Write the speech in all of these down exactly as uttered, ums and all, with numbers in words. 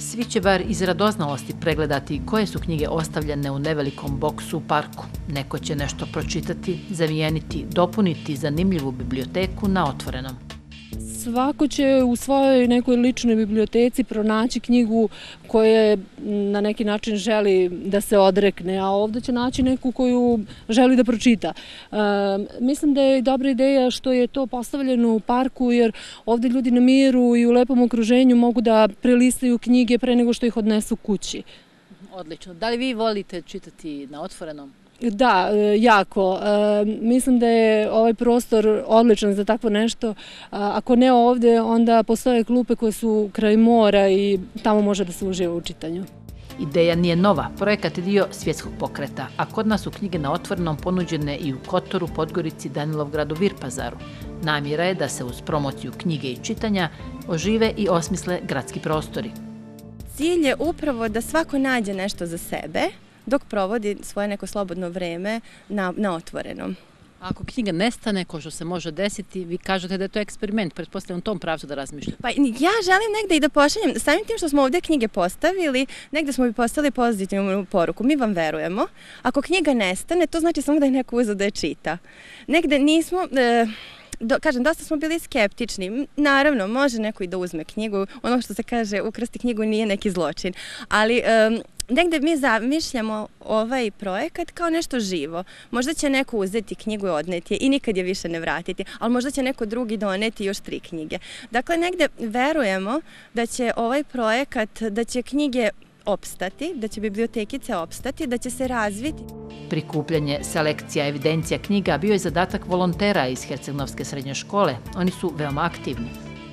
Svi će bar iz radoznalosti pregledati koje su knjige ostavljene u nevelikom boksu u parku. Neko će nešto pročitati, zamijeniti, dopuniti zanimljivu biblioteku na otvorenom. Svako će u svojoj nekoj ličnoj biblioteci pronaći knjigu koje na neki način želi da se odrekne, a ovdje će naći neku koju želi da pročita. E, mislim da je dobra ideja što je to postavljeno u parku, jer ovdje ljudi na miru i u lepom okruženju mogu da prelistaju knjige pre nego što ih odnesu kući. Odlično. Da li vi volite čitati na otvorenom? Da, jako. Mislim da je ovaj prostor odličan za takvo nešto. Ako ne ovdje, onda postoje klupe koje su kraj mora i tamo može da se uživa u čitanju. Ideja nije nova, projekat je dio svjetskog pokreta, a kod nas su knjige na otvorenom ponuđene i u Kotoru, Podgorici, Danilovgradu, Virpazaru. Namjera je da se uz promociju knjige i čitanja ožive i osmisle gradski prostori. Cilj je upravo da svako nađe nešto za sebe, dok provodi svoje neko slobodno vreme na, na otvorenom. Ako knjiga nestane, ko što se može desiti, vi kažete da je to eksperiment, pretpostavljam u tom pravcu da razmišljate. Pa ja želim negde i da pošaljem, samim tim što smo ovdje knjige postavili, negde smo bi postavili pozitivnu poruku, mi vam verujemo. Ako knjiga nestane, to znači samo da je neko uzeo da je čita. Negde nismo... E, Do, kažem, dosta smo bili skeptični. Naravno, može neko i da uzme knjigu. Ono što se kaže, ukrasti knjigu nije neki zločin. Ali um, negde mi zamišljamo ovaj projekat kao nešto živo. Možda će neko uzeti knjigu i odneti je i nikad je više ne vratiti, ali možda će neko drugi doneti još tri knjige. Dakle, negde verujemo da će ovaj projekat, da će knjige opstati, da će bibliotekice opstati, da će se razviti. Prikupljanje, selekcija, evidencija knjiga bio je zadatak volontera iz Herceg-Novske srednje škole. Oni su veoma aktivni.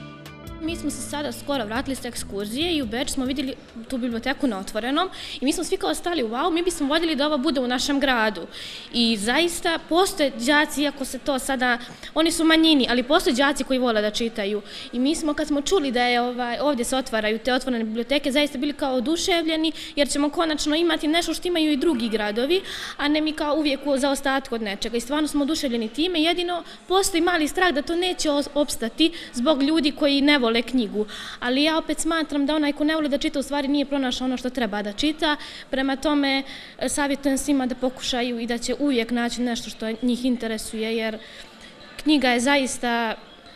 Mi smo se sada skoro vratili s ekskurzije i u Beč smo vidjeli tu biblioteku na otvorenom i mi smo svi kao stali u wow, mi bismo voljeli da ovo bude u našem gradu. I zaista postoje đaci, iako se to sada, oni su manjini, ali postoje đaci koji vole da čitaju. I mi smo, kad smo čuli da je ovaj, ovdje se otvaraju te otvorene biblioteke, zaista bili kao oduševljeni, jer ćemo konačno imati nešto što imaju i drugi gradovi, a ne mi kao uvijek u zaostatku od nečega. I stvarno smo oduševljeni time, jedino postoji mali strah da to neće opstati zbog ljudi koji ne vole knjigu, ali ja opet smatram da onaj ko ne voli da čita u stvari nije pronašao ono što treba da čita, prema tome savjetujem svima da pokušaju i da će uvijek naći nešto što njih interesuje, jer knjiga je zaista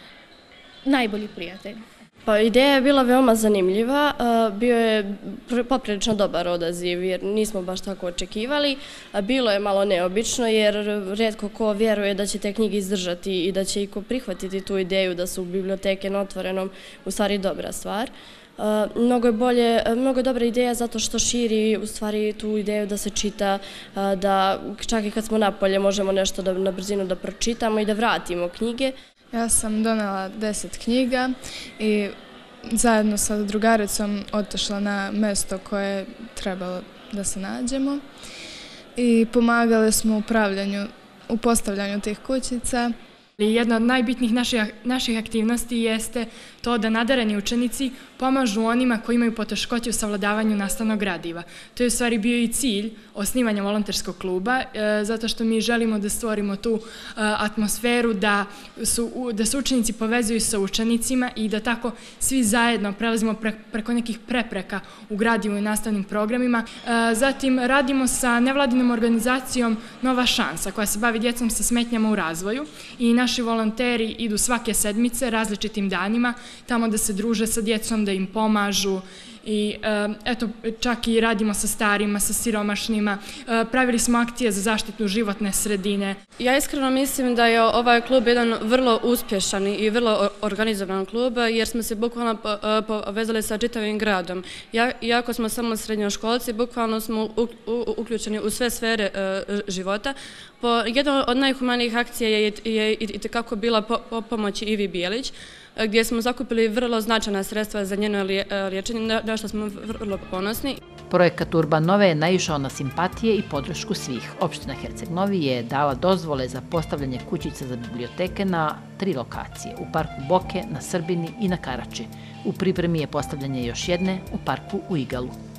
najbolji prijatelj. Pa ideja je bila veoma zanimljiva, bio je poprilično dobar odaziv jer nismo baš tako očekivali. Bilo je malo neobično jer rijetko ko vjeruje da će te knjige izdržati i da će i ko prihvatiti tu ideju da su biblioteke na otvorenom u stvari dobra stvar. Mnogo je bolje, mnogo je dobra ideja zato što širi u stvari tu ideju da se čita, da čak i kad smo napolje možemo nešto da, na brzinu da pročitamo i da vratimo knjige. Ja sam donela deset knjiga i zajedno sa drugaricom otišla na mjesto koje je trebalo da se nađemo i pomagali smo u upravljanju, u postavljanju tih kućica. Jedna od najbitnijih naših, naših aktivnosti jeste to da nadareni učenici pomažu onima koji imaju poteškoće u savladavanju nastavnog gradiva. To je u stvari bio i cilj osnivanja volonterskog kluba, e, zato što mi želimo da stvorimo tu e, atmosferu da su, da se učenici povezuju sa učenicima i da tako svi zajedno prelazimo pre, preko nekih prepreka u gradivu i nastavnim programima. E, zatim radimo sa nevladinom organizacijom Nova šansa koja se bavi djecom sa smetnjama u razvoju i naši volonteri idu svake sedmice različitim danima tamo da se druže sa djecom, da im pomažu i eto, čak i radimo sa starima, sa siromašnima. Pravili smo akcije za zaštitu životne sredine. Ja iskreno mislim da je ovaj klub jedan vrlo uspješan i vrlo organizovan klub jer smo se bukvalno povezali sa čitavim gradom. Iako smo samo srednjoškolci, bukvalno smo uključeni u sve sfere života. Jedna od najhumanijih akcija je i tekako bila pomoć Ivi Bijelić, gdje smo zakupili vrlo značajna sredstva za njeno liječenje, na što smo vrlo ponosni. Projekat Urban Nove je naišao na simpatije i podršku svih. Opština Herceg-Novi je dala dozvole za postavljanje kućica za biblioteke na tri lokacije, u parku Boke, na Srbini i na Karači. U pripremi je postavljanje još jedne u parku u Igalu.